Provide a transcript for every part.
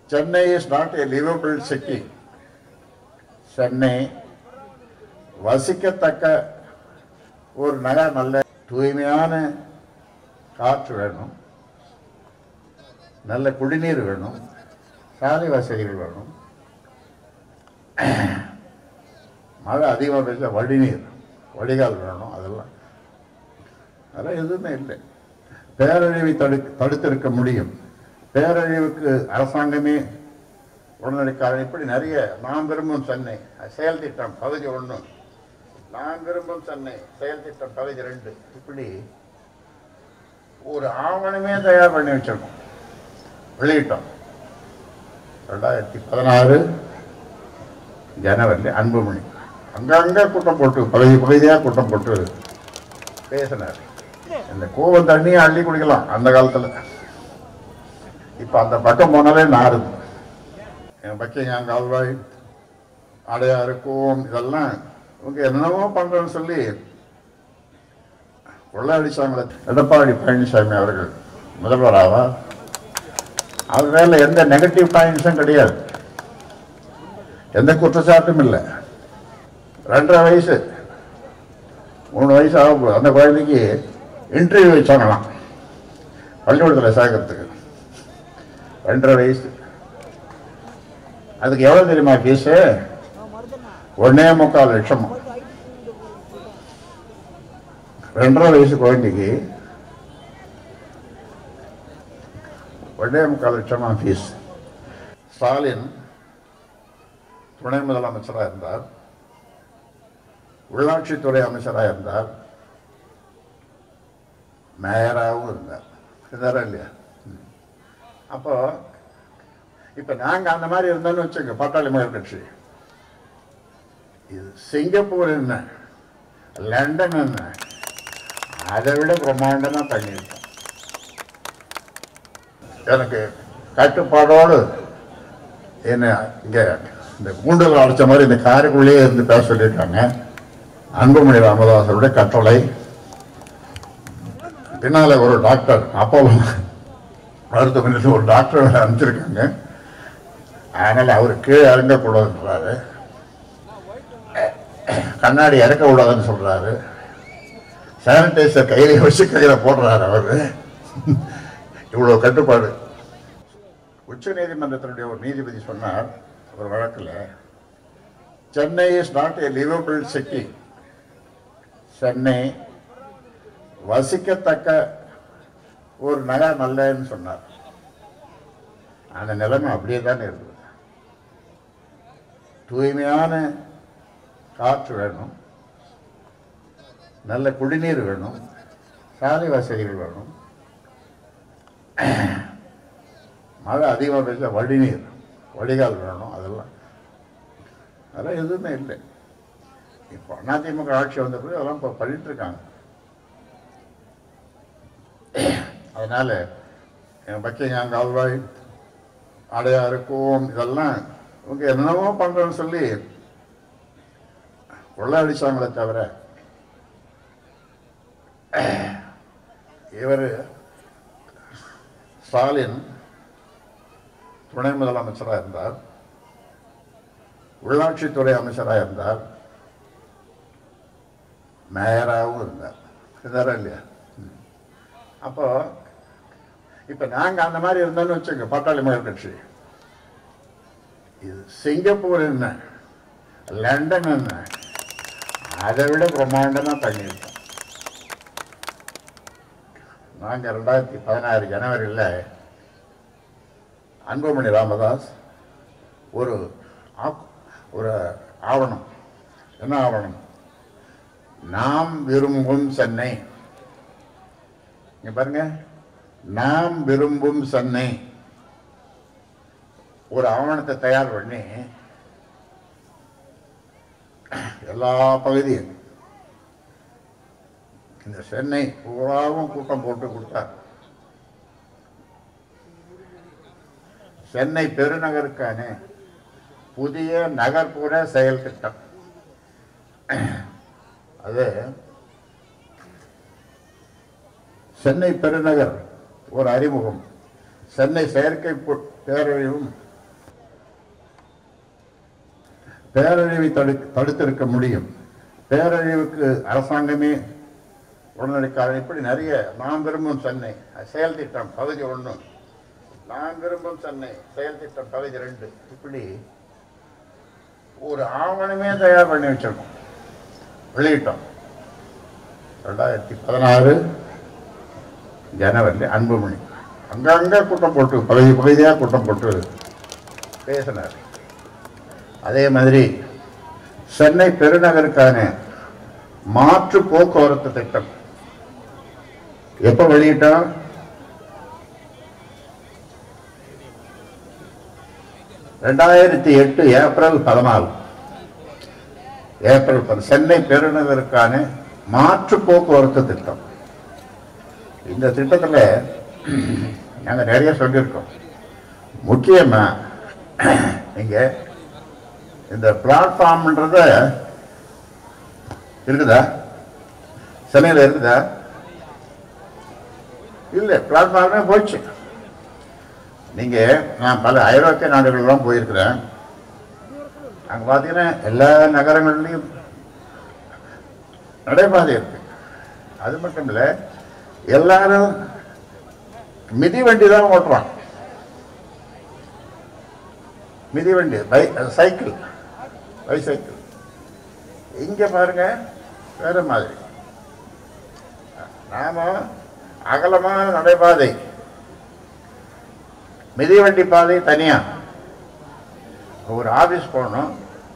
Chennai is not a livable city. Chennai வசிக்கத்தக்க ஒரு நகரம் அல்ல. தூய்மையான காற்று வேணும், நல்ல குடிநீர் வேணும், சாலை வசதிகள் வேணும், மழை அதிகமாக பெய்ய வடிநீர் வடிகால் வேணும். அதெல்லாம் எதுவுமே இல்லை. பேரழிவை தடுத்திருக்க முடியும். பேரழிவுக்கு அரசாங்கமே உடனடிக்காக இப்படி நிறைய நாம் விரும்பும் சென்னை செயல் திட்டம் பகுதி 1, நாம் விரும்பும் சென்னை செயல் திட்டம் பகுதி 2, இப்படி ஒரு ஆவணமே தயார் பண்ணி வச்சிருக்கோம், வெளியிட்டோம். 2016 ஜனவரி அன்புமணி அங்கங்க கூட்டம் போட்டு பகுதியாக கூட்டம் போட்டு பேசினார். இந்த கோவம் தண்ணியை அள்ளி குடிக்கலாம் அந்த காலத்தில். இப்போ அந்த பக்கம் போனாலே நாருது. பக்கிங்காம் கால்வாய், அடையாறு, கோவம் இதெல்லாம் இவங்க என்னென்னமோ பண்ணுறேன்னு சொல்லி கொள்ளையடிச்சாங்களே. எடப்பாடி பழனிசாமி அவர்கள் முதல்வராவா? அவர் மேல எந்த நெகட்டிவ் பாயிண்ட்ஸும் கிடையாது, எந்த குற்றச்சாட்டும் இல்லை. 2.5 வயசு 3 வயசு ஆகும் அந்த குழந்தைக்கு இன்டர்வியூ வச்சாங்களாம் பள்ளிக்கூடத்தில் சேர்க்கறதுக்கு. 2.5 வயசு. அதுக்கு எவ்வளோ தெரியுமா ஃபீஸு? 1.25 லட்சம். 2.5 வயசு குழந்தைக்கு 1.25 லட்சமா ஃபீஸ். ஸ்டாலின் துணை முதலமைச்சராக இருந்தார், உள்ளாட்சித்துறை அமைச்சராக இருந்தார், மேயராகவும் இருந்தார். இருந்தாரா இல்லையா? அப்போ இப்போ நாங்கள் அந்த மாதிரி இருந்தோம்னு வச்சுங்க, பாட்டாளி மக்கள் கட்சி. இது சிங்கப்பூர் என்ன, லண்டன் என்ன, அதை விட பிரம்மாண்டமாக பண்ணியிருக்கோம். எனக்கு கட்டுப்பாடோடு என்ன இங்கே இந்த கூண்டுகள் அடைச்ச மாதிரி இந்த காருக்குள்ளேயே இருந்து பேச சொல்லியிருக்காங்க. அன்புமணி ராமதாஸருடைய கட்டளை. பின்னால் ஒரு டாக்டர் அப்போலோ மருத்துவமனையில் ஒரு டாக்டர் அனுப்பிச்சிருக்காங்க. அதனால் அவர் கீழே இறங்கக்கூடாதுன்றாரு, கண்ணாடி இறக்கக்கூடாதுன்னு சொல்கிறாரு, சானிடைசர் கையில் வச்சு கையில் போடுறாரு அவர். இவ்வளோ கட்டுப்பாடு. உச்ச நீதிமன்றத்தினுடைய ஒரு நீதிபதி சொன்னார் ஒரு வழக்கில், Chennai is not a livable city. Chennai வசிக்கத்தக்க ஒரு நகரம் அல்லன்னு சொன்னார். அந்த நிலைமை அப்படியே தான் இருக்குது. தூய்மையான காற்று வேணும், நல்ல குடிநீர் வேணும், சாலை வசதிகள் வேணும், மழை அதிகமாக பெய்ய வடிநீர் வடிகால் வேணும். அதெல்லாம் எதுவுமே இல்லை. இப்போ அதிமுக ஆட்சி வந்த பிறகு அதெல்லாம் இப்போ பண்ணிட்டு இருக்காங்க. அதனால பக்கிங்காம் கால்வாய், அடையாறு, கோவம் இதெல்லாம் இவங்க என்னென்னமோ பண்ணுறேன்னு சொல்லி கொள்ளையடிச்சாங்களே தவிர, இவர் ஸ்டாலின் துணை முதலமைச்சராக இருந்தார், உள்ளாட்சித்துறை அமைச்சராக இருந்தார், மேயராகவும் இருந்தார். இருந்தாரா இல்லையா? அப்போ இப்போ நாங்கள் அந்த மாதிரி இருந்தோம்னு வச்சுங்க, பாட்டாளி மக்கள் கட்சி. இது சிங்கப்பூர் என்ன, லண்டன் என்ன, அதை விட பிரம்மாண்டமாக பண்ணியிருக்கோம். நாங்கள் 2016 ஜனவரியில் அன்புமணி ராமதாஸ் ஒரு ஆவணம், என்ன ஆவணம்? நாம் விரும்பும் சென்னை. இங்க பாருங்க, நாம் விரும்பும் சென்னை ஒரு ஆவணத்தை தயார் பண்ணி எல்லா பகுதியும் இந்த சென்னை பூராவும் கூட்டம் போட்டு கொடுத்தார். சென்னை பெருநகருக்கான புதிய நகர்ப்புற செயல் திட்டம். அது சென்னை பெருநகர் ஒரு அறிமுகம், சென்னை செயற்கை பேரழிவும் பேரழிவை தடுத்திருக்க முடியும். பேரழிவுக்கு அரசாங்கமே உடனடி காரணம். இப்படி நிறைய நான் விரும்பும் சென்னை செயல் திட்டம் பகுதி 1, நான் விரும்பும் சென்னை செயல் திட்டம் பகுதி 2, இப்படி ஒரு ஆவணமே தயார் பண்ணி வச்சிருக்கோம், வெளியிட்டோம். 2016 ஜனவரி அன்புமணி அங்கங்க கூட்டம் போட்டு பகுதியாக கூட்டம் போட்டு பேசினார். அதே மாதிரி சென்னை பெருநகருக்கான மாற்று போக்குவரத்து திட்டம் எப்ப வெளியிட்டோம்? ஏப்ரல் 14 சென்னை பெருநகருக்கான மாற்று போக்குவரத்து திட்டம். இந்த திட்டத்தில் நாங்கள் நிறைய சொல்லியிருக்கோம். முக்கியமா இங்க இந்த பிளாட்ஃபார்ம்ன்றத இருக்குதா? சென்னையில் இருக்குதா? இல்லை, பிளாட்ஃபார்மே போச்சு. நீங்க நான் பல ஐரோப்பிய நாடுகள்லாம் போயிருக்கிறேன். அங்க பார்த்தீங்கன்னா எல்லா நகரங்கள்லையும் நடைபாதை இருக்கு. அது மட்டும் இல்லை, எல்லாரும் மிதிவண்டி தான் ஓட்டுறான். மிதிவண்டி, சைக்கிள், பைசைக்கிள். இங்க பாருங்க வேற மாதிரி. நாம அகலமான நடைபாதை, மிதிவண்டி பாதை தனியா. ஒரு ஆபீஸ் போகணும்,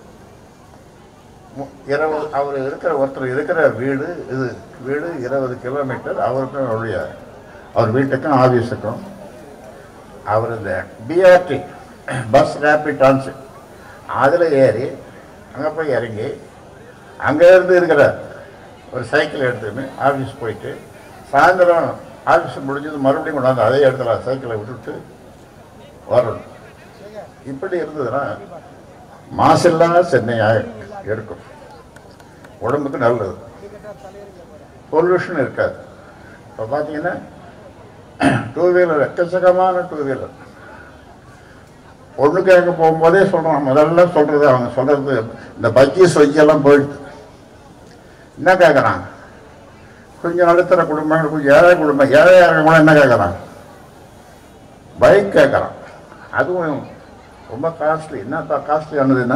அவர் ஒருத்தர் இருக்கிற வீடு 20 கிலோமீட்டர். அவருக்கும் அவர் வீட்டுக்கும் ஆபீஸுக்கும். அவர் இந்த பிஆர்டி பஸ் ரேபிட் டிரான்சிட் அதில் ஏறி அங்கே போய் இறங்கி அங்கேருந்து இருக்கிற ஒரு சைக்கிள் எடுத்துன்னு ஆஃபீஸ் போயிட்டு சாயந்தரம் ஆஃபீஸ் முடிஞ்சது மறுபடியும் கொண்டாந்து அதே இடத்துல சைக்கிளை விட்டுட்டு வரணும். இப்படி இருந்ததுன்னா மாசில்லா சென்னையாக இருக்கும். உடம்புக்கு நல்லது, பொல்யூஷன் இருக்காது. இப்போ பார்த்தீங்கன்னா 2 வீலர், எக்கச்சக்கமான 2 வீலர். பொண்ணு கேட்க போகும்போதே சொல்கிறான், முதல்ல சொல்கிறது அவங்க சொல்கிறது இந்த பஜ்ஜி சொஜ்ஜெல்லாம் போயிட்டு என்ன கேட்குறான்? கொஞ்சம் நடுத்தர குடும்பங்கள், கொஞ்சம் ஏழை குடும்பம், ஏழையாக கூட என்ன கேட்குறான்? பைக் கேட்குறான். அதுவும் ரொம்ப காஸ்ட்லி. என்ன காஸ்ட்லி ஆனதுன்னா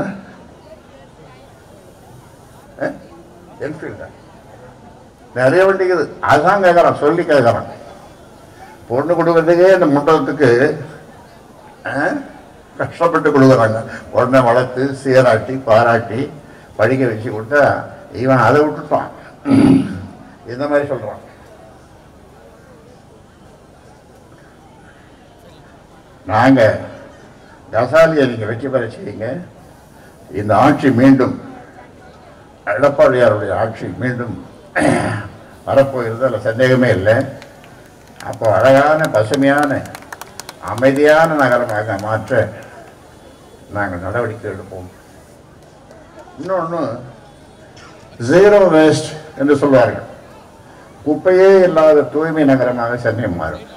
என்ஃபீல்டு நிறைய வண்டிக்குது. அதுதான் கேட்குறான், சொல்லி கேட்குறான். பொண்ணு கொடுக்கறதுக்கே இந்த மண்டபத்துக்கு கஷ்டப்பட்டு கொடுக்குறாங்க. உடனே வளர்த்து சீராட்டி பாராட்டி படிக்க வச்சு கொடுத்தா இவன் அதை விட்டுட்டான். இந்த மாதிரி சொல்றான். நாங்க கசாலியை நீங்க வெற்றி பெற செய்யுங்க. இந்த ஆட்சி மீண்டும் எடப்பாடியாருடைய ஆட்சி மீண்டும் வரப்போகிறது, அதில் சந்தேகமே இல்லை. அப்போ அழகான பசுமையான அமைதியான நகரமாக மாற்ற நாங்கள் நடவடிக்கை எடுப்போம். இன்னொன்று, ஜீரோ வேஸ்ட் என்று சொல்வார்கள். குப்பையே இல்லாத தூய்மை நகரமாக சென்னை மாறும்.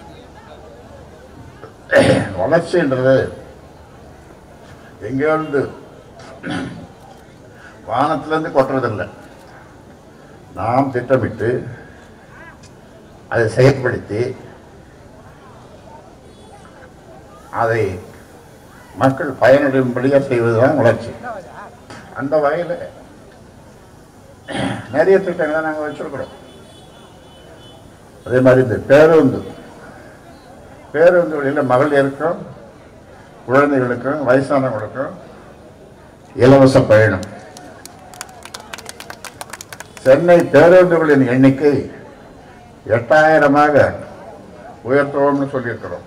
வளர்ச்சின்றது எங்கேருந்து வானத்திலிருந்து கொட்டுறதில்லை. நாம் திட்டமிட்டு அதை செயல்படுத்தி அதை மக்கள் பயனடையும்படியாக செய்வதுதான் வளர்ச்சி. அந்த வகையில் நிறைய திட்டங்களை நாங்கள் வச்சிருக்கிறோம். அதே மாதிரி இந்த பேருந்து வழியில் மகளிருக்கும் குழந்தைகளுக்கும் வயசானவர்களுக்கும் இலவச பயணம். சென்னை பேருந்துகளின் எண்ணிக்கை 8000ஆக உயர்த்துவோம்னு சொல்லியிருக்கிறோம்.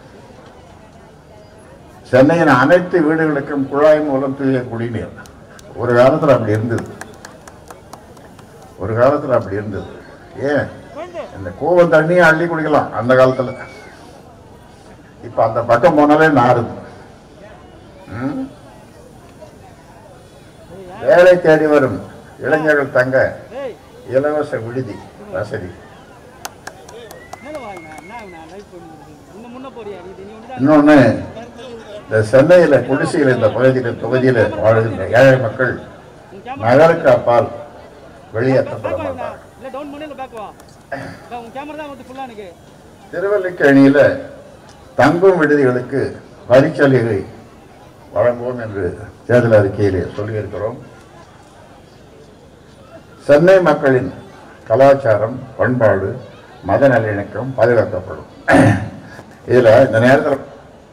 சென்னையின் அனைத்து வீடுகளுக்கும் குழாய் மூலம் தூய குடிநீர். ஒரு காலத்தில் அப்படி இருந்தது. ஏன் இந்த கோவம் தண்ணியை அள்ளி குடிக்கலாம் அந்த காலத்தில். இப்ப அந்த பக்கம் போனாலே நாறுது. வேலை தேடி வரும் இளைஞர்கள் தங்க இலவச விடுதி வசதி. இன்னொன்னு, இந்த சென்னையில் குடிசையில் இந்த பகுதியில் தொகுதியில் வாழ்கின்ற ஏழை மக்கள் நகருக்கு அப்பால் வெளியேற்றப்பட மாட்டார். திருவல்லிக்கேணியில் தங்கும் விடுதிகளுக்கு வரிச்சலுகை வழங்குவோம் என்று தேர்தல் அறிக்கையிலே சொல்லியிருக்கிறோம். சென்னை மக்களின் கலாச்சாரம், பண்பாடு, மத நல்லிணக்கம் பாதுகாக்கப்படும். இதில் இந்த நேரத்தில்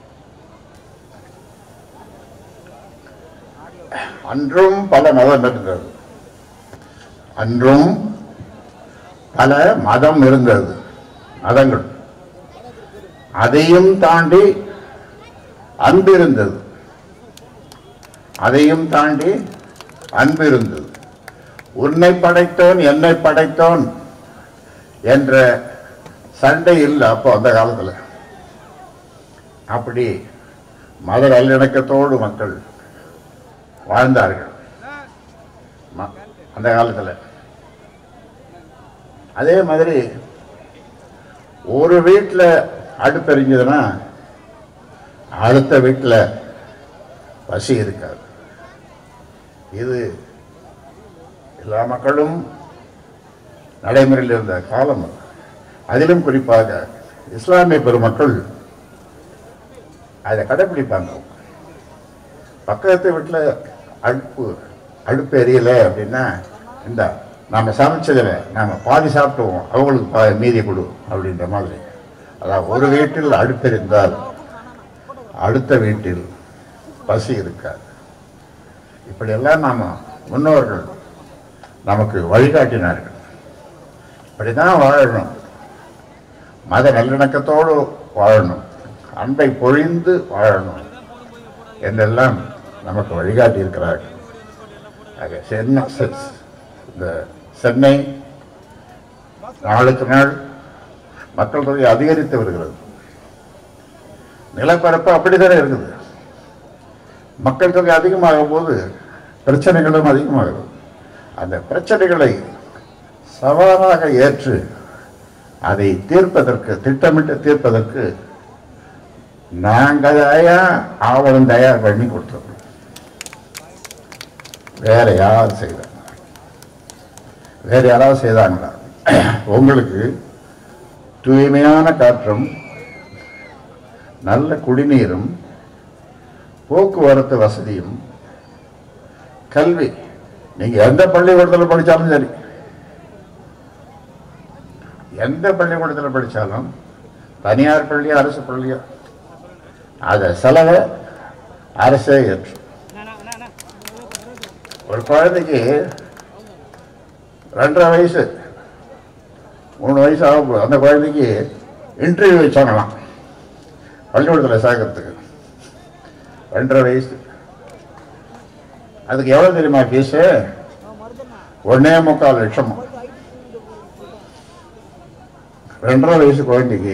அன்றும் பல மதம் இருந்தது, அன்றும் பல மதம் இருந்தது, மதங்கள். அதையும் தாண்டி அன்பு இருந்தது, அதையும் தாண்டி அன்பு இருந்தது. உன்னை படைத்தோன் என்னை படைத்தோன் என்ற சண்டை இல்லை அப்போ அந்த காலத்தில். அப்படி மத நல்லிணக்கத்தோடு மக்கள் வாழ்ந்தார்கள் அந்த காலத்தில். அதே மாதிரி ஒரு வீட்டில் அடுப்பெரிஞ்சதுன்னா அடுத்த வீட்டில் பசி இருக்காது. இது எல்லா மக்களும் நடைமுறையில் இருந்த காலம். அதிலும் குறிப்பாக இஸ்லாமிய பெருமக்கள் அதை கடைப்பிடிப்பாங்க. பக்கத்து வீட்டில் அடுப்பு எரியலை அப்படின்னா, இந்த நாம் சமைச்சதில் நாம் பாதி சாப்பிடுவோம், அவங்களுக்கு மீதி கொடு அப்படின்ற மாதிரி. அதாவது ஒரு வீட்டில் அடுப்பெரிந்தால் அடுத்த வீட்டில் பசி இருக்காது. இப்படியெல்லாம் நாம் முன்னோர்கள் நமக்கு வழிகாட்டினார்கள். இப்படிதான் வாழணும், மத நல்லிணக்கத்தோடு வாழணும், அன்பை பொழிந்து வாழணும் என்றெல்லாம் நமக்கு வழிகாட்டி இருக்கிறார்கள். இந்த சென்னை நாளுக்கு நாள் மக்கள் தொகை அதிகரித்து வருகிறது. நிலப்பரப்பு அப்படித்தானே இருக்குது. மக்கள் தொகை அதிகமாகும் போது பிரச்சனைகளும் அதிகமாகிறது. அந்த பிரச்சனைகளை சவாலாக ஏற்று அதை தீர்ப்பதற்கு, திட்டமிட்டு தீர்ப்பதற்கு நாங்கள் ஆவணம் தயார் பண்ணி கொடுத்தோம். வேற யாராவது செய்தாங்க? வேற யாராவது செய்தாங்களா? உங்களுக்கு தூய்மையான காற்றும், நல்ல குடிநீரும், போக்குவரத்து வசதியும், கல்வி, நீங்க எந்த பள்ளிக்கூடத்தில் படித்தாலும் சரி, எந்த பள்ளிக்கூடத்தில் படித்தாலும், தனியார் பள்ளியோ அரசு பள்ளியோ, அதை செலவை அரசே ஏற்று. ஒரு குழந்தைக்கு 2.5 வயசு 3 வயசு ஆகும், அந்த குழந்தைக்கு இன்டர்வியூ வச்சாங்களாம் பள்ளிக்கூடத்தில் சேர்க்கறதுக்கு. 2.5 வயசு. அதுக்கு எவ்வளவு தெரியுமா ஃபீஸு? 1.25 லட்சம். 2.5 வயசு குழந்தைக்கு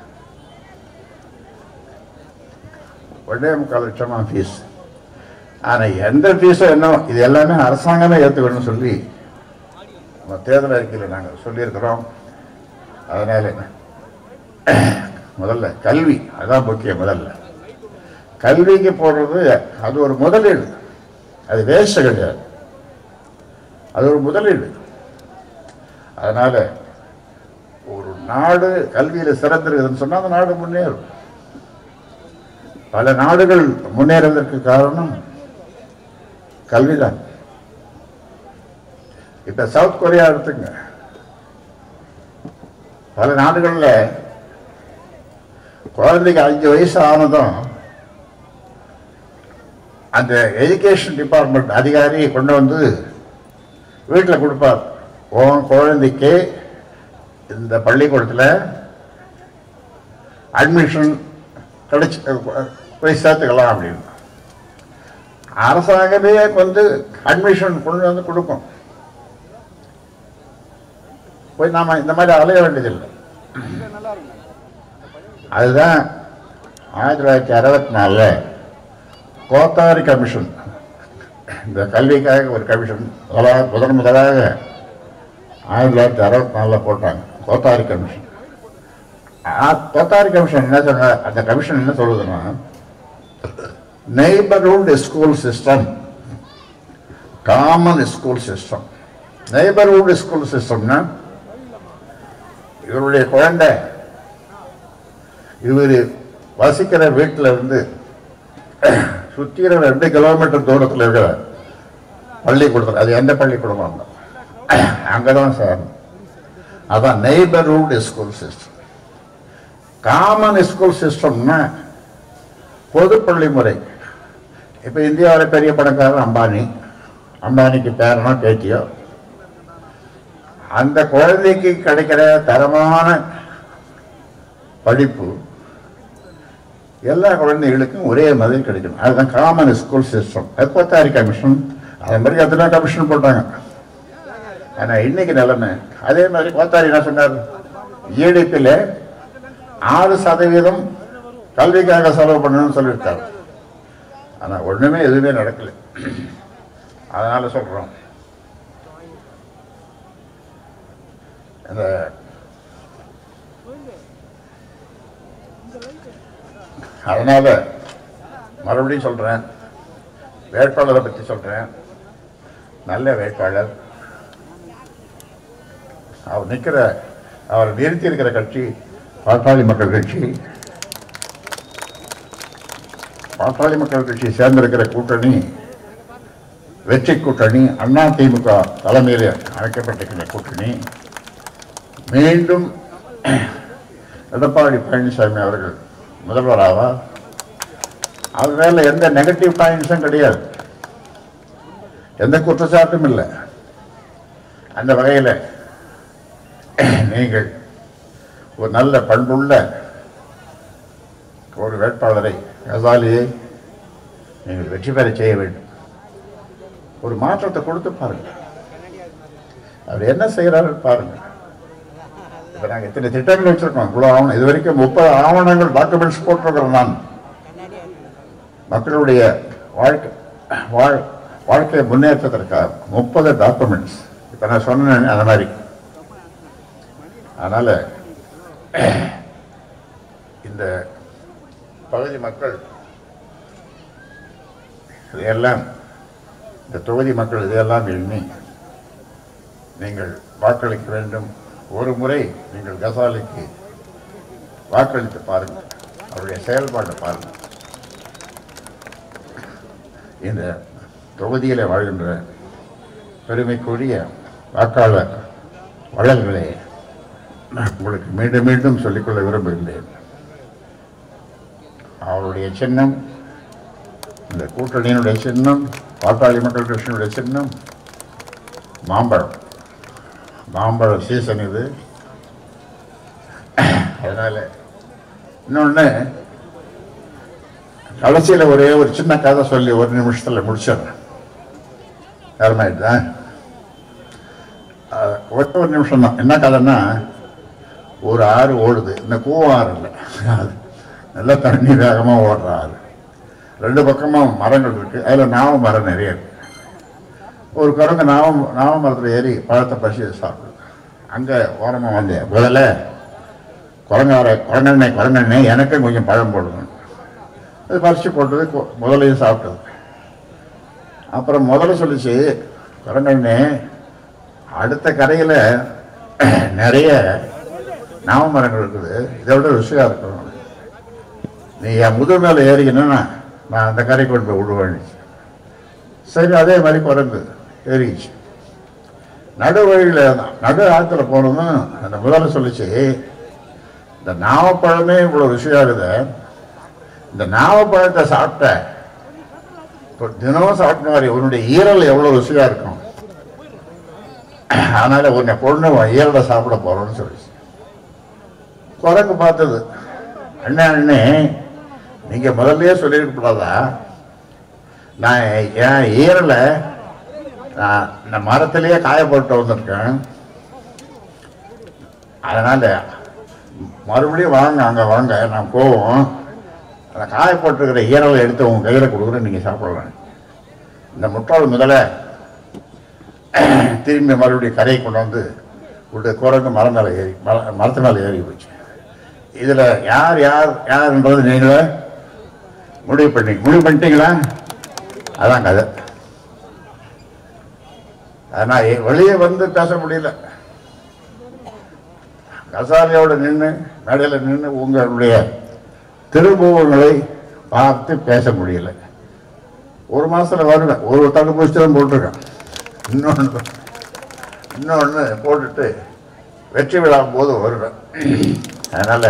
1.25 லட்சமா ஃபீஸ். ஆனால் எந்த ஃபீஸோ என்ன, இது எல்லாமே அரசாங்கமே ஏற்றுக்கணும்னு சொல்லி நம்ம தேர்தல் அறிக்கையில் நாங்கள் சொல்லியிருக்கிறோம். அதனால முதல்ல கல்வி, அதான் முக்கியம். முதல்ல கல்விக்கு போடுறது அது ஒரு முதலீடு, அது வேஸ்ட் கிடையாது, அது ஒரு முதலீடு. அதனால ஒரு நாடு கல்வியில் சிறந்திருக்குதுன்னு சொன்னால் அந்த நாடு முன்னேறும். பல நாடுகள் முன்னேறுவதற்கு காரணம் கல்விதான். இப்ப சவுத் கொரியா எடுத்துங்க, பல நாடுகளில் குழந்தைக்கு 5 வயசு ஆனதும் அந்த எஜுகேஷன் டிபார்ட்மெண்ட் அதிகாரி கொண்டு வந்து வீட்டில் கொடுப்பார். உன் குழந்தைக்கு இந்த பள்ளிக்கூடத்தில் அட்மிஷன் கிடைச்சி போய் சேர்த்துக்கலாம் அப்படின்னு அரசாங்கமே வந்து அட்மிஷன் கொண்டு வந்து கொடுக்கும். போய் நாம இந்த மாதிரி அலைய வேண்டியதில்லை. அதுதான் 1964 கோத்தாரி கமிஷன், இந்த கல்விக்காக ஒரு கமிஷன் முதலாக 1964 போட்டாங்க. கோத்தாரி கமிஷன். கோத்தாரி கமிஷன் என்ன சொன்ன, அந்த கமிஷன் என்ன சொல்லுதுன்னா, neighbourhood school system, common school system. Neighbourhood school சிஸ்டம்னா இவருடைய குழந்தை இவர் வசிக்கிற வீட்டில் இருந்து சுற்றிற 2 கிலோமீட்டர் தூரத்தில் இருக்கிற பள்ளிக்கூடத்தில், அது எந்த பள்ளிக்கூடமாக அங்கே தான் சார். அதான் neighbourhood school system. Common school சிஸ்டம்னா பொது பள்ளி முறை. இப்போ இந்தியாவில் பெரிய பணக்காரர் அம்பானி, அம்பானிக்கு பேரனோ பேத்தியோ, அந்த குழந்தைக்கு கிடைக்கிற தரமான படிப்பு எல்லா குழந்தைகளுக்கும் ஒரே மாதிரி கிடைக்கணும். அதுதான் காமன் ஸ்கூல் சிஸ்டம். அது கோத்தாரி கமிஷன், அதே மாதிரி எத்தனை கமிஷன் போட்டாங்க. ஆனால் இன்னைக்கு நிலைமை அதே மாதிரி கோத்தாரி என்ன சொன்னார், ஜிடிபியில் 6% கல்விக்காக செலவு பண்ணணும்னு சொல்லியிருக்காரு. ஆனால் ஒன்றுமே எதுவுமே நடக்கலை. அதனால சொல்கிறோம், இந்த அதனால மறுபடியும் சொல்கிறேன், வேட்பாளரை பற்றி சொல்கிறேன். நல்ல வேட்பாளர். அவர் நிறுத்தி இருக்கிற கட்சி பாட்டாளி மக்கள் கட்சி. பாட்டாளி மக்கள் கட்சி சேர்ந்திருக்கிற கூட்டணி வெற்றி கூட்டணி, அதிமுக தலைமையில் அமைக்கப்பட்டிருக்கிற கூட்டணி. மீண்டும் எடப்பாடி பழனிசாமி அவர்கள் முதல்வராவார். அது மேல எந்த நெகட்டிவ் பாயிண்ட்ஸும் கிடையாது, எந்த குற்றச்சாட்டும் இல்லை. அந்த வகையில் நீங்கள் ஒரு நல்ல பண்புள்ள ஒரு வேட்பாளரை, கசாலியை நீங்கள் வெற்றி பெற செய்ய வேண்டும். ஒரு மாற்றத்தை கொடுத்து பாருங்க, அவர் என்ன செய்யறாரு பாருங்க. இப்போ நாங்கள் இத்தனை திட்டங்கள் வச்சிருக்கோம், இவ்வளோ ஆவணம், இது வரைக்கும் 30 ஆவணங்கள் டாக்குமெண்ட்ஸ் போட்டிருக்கிறோம். நான் மக்களுடைய வாழ்க்கை முன்னேற்றத்திற்காக 30 டாக்குமெண்ட்ஸ் இப்போ நான் சொன்னேன் அந்த மாதிரி. அதனால் இந்த பகுதி மக்கள் இதையெல்லாம், இந்த தொகுதி மக்கள் இதையெல்லாம் எண்ணி நீங்கள் வாக்களிக்க வேண்டும். ஒரு முறை நீங்கள் கசாலிக்கு வாக்களித்து பாருங்கள், அவருடைய செயல்பாட்டை பாருங்கள். இந்த தொகுதியில் வாழ்கின்ற பெருமைக்குரிய வாக்காளர் வள்ளல்களே, நான் உங்களுக்கு மீண்டும் மீண்டும் சொல்லிக்கொள்ள விரும்புகின்றேன். அவருடைய சின்னம், இந்த கூட்டணியினுடைய சின்னம், பாட்டாளி மக்கள் கட்சியினுடைய சின்னம் மாம்பழம். மாம்பழ சீசன் இது. அதனால இன்னொன்று, கடைசியில் ஒரே ஒரு சின்ன கதை சொல்லி 1 நிமிஷத்தில் முடிச்சிடுறேன். நேரமாயிடுதான், ஒரு நிமிஷம் தான். என்ன கதைன்னா, ஒரு ஆறு ஓடுது, இந்த கூவம் ஆறு இல்லை, நல்லா தண்ணி வேகமாக ஓடுற ஆறு. 2 பக்கமும் மரங்கள் இருக்குது, அதில் நாவ மரம் நிறைய இருக்குது. ஒரு குரங்கு நாவ மரத்தில் ஏறி பழத்தை பறிச்சு சாப்பிடுது. அங்கே ஓரமாக வந்தேன், முதல்ல குரங்கண்ணே எனக்கும் கொஞ்சம் பழம் போடுங்க. அது பறித்து போட்டது, முதலையும் சாப்பிட்டது. அப்புறம் முதல்ல சொல்லிச்சு, குரங்கண்ணே அடுத்த கரையில் நிறைய நாவ மரங்கள் இருக்குது, இதை விட ருசியாக இருக்கணும். நீ என் முதல் மேலே ஏறிக்கணும்னா நான் அந்த கரைக்கு கொண்டு போய் விடுவேன். சரி, அதே மாதிரி குரங்கு ஏறிச்சு. நடு வழியில் நடு ஆற்றுல போனதும் அந்த முதல்ல சொல்லிச்சு, இந்த நாவப்பழமே இவ்வளோ ருசியாகுது, இந்த நாவப்பழத்தை சாப்பிட்ட தினமும் சாப்பிட்ட மாதிரி உன்னுடைய ஈரல் எவ்வளோ ருசியாக இருக்கும், அதனால் உன்னை பொண்ணு ஈரலை சாப்பிட போகிறோன்னு சொல்லிச்சு. குரங்கு பார்த்தது, அண்ணே நீங்கள் முதல்லையே சொல்லியிருக்கப்படாதா, நான் என் ஈரலை நான் இந்த மரத்திலேயே காயப்பட்டு வந்திருக்கேன், அதனால் மறுபடியும் வாங்க, அங்கே வாங்க, நான் போவோம், அந்த காயப்பட்டுருக்கிற ஈரலை எடுத்து உங்கள் கையில் கொடுக்குறேன், நீங்கள் சாப்பிடலாம். இந்த முட்டாள் முதல்ல திரும்பி மறுபடியும் கரையை கொண்டு வந்து விட்டு குரங்கு மரத்து மேலே ஏறி போச்சு. இதில் யாருன்றது நீங்களே முடிவு பண்ணிட்டீங்களா? அதான் கதை. ஆனால் வெளியே வந்து பேச முடியல. கசாலியோட நின்று மேடையில் நின்று உங்களுடைய திரும்புவங்களை பார்த்து பேச முடியல. ஒரு மாசத்துல வருவேன். ஒரு தடுப்பூசி தான் போட்டிருக்கேன். இன்னொன்று போட்டுட்டு வெற்றி விழா போது வருவேன். அதனால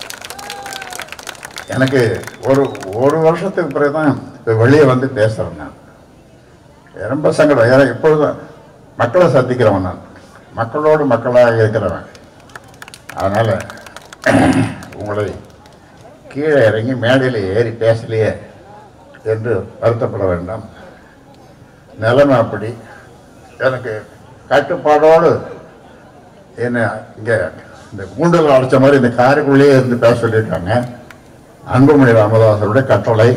எனக்கு ஒரு வருஷத்துக்கு பிறகுதான் இப்போ வெளியே வந்து பேசுகிறேன். நான் ரொம்ப சங்கடம். ஏன்னா இப்பொழுதுதான் மக்களை சந்திக்கிறவன். நான் மக்களோடு மக்களாக இருக்கிறவன். அதனால் உங்களை கீழே இறங்கி மேடையில் ஏறி பேசலையே என்று வருத்தப்பட வேண்டாம். நிலைமை அப்படி. எனக்கு கட்டுப்பாடோடு என்ன இங்கே இந்த கூண்டல் அடைச்ச மாதிரி இந்த காருக்குள்ளேயே இருந்து பேச சொல்லியிருக்காங்க. அன்புமணி ராமதாசருடைய கட்டளை.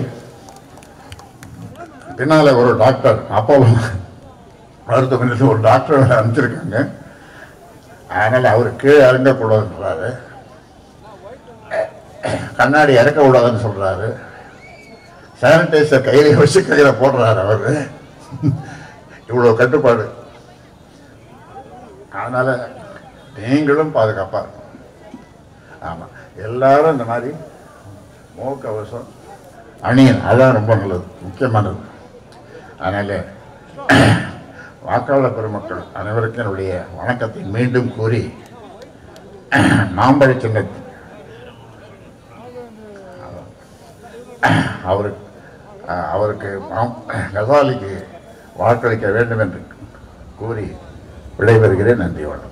பின்னால் ஒரு டாக்டர் அப்போலோ மருத்துவமனையில் ஒரு டாக்டர் அனுப்பிச்சிருக்காங்க. அதனால் அவர் கீழே இறங்கக்கூடாதுன்றாரு, கண்ணாடி இறக்கக்கூடாதுன்னு சொல்கிறாரு, சானிடைசர் கையில் வச்சு கையில் போடுறாரு அவர். இவ்வளோ கட்டுப்பாடு. அதனால் நீங்களும் பாதுகாப்பாக இருக்கும். ஆமாம், எல்லாரும் இந்த மாதிரி முகக்கவசம் அணியன். அதுதான் ரொம்ப நல்லது, முக்கியமானது. அதனால் வாக்காளர் பெருமக்கள் அனைவருக்கும் என்னுடைய வணக்கத்தை மீண்டும் கூறி, நாம்பழி சின்னத்தில் அவருக்கு கசாலிக்கு வாக்களிக்க வேண்டும் என்று கூறி விடைபெறுகிறேன். நன்றி, வணக்கம்.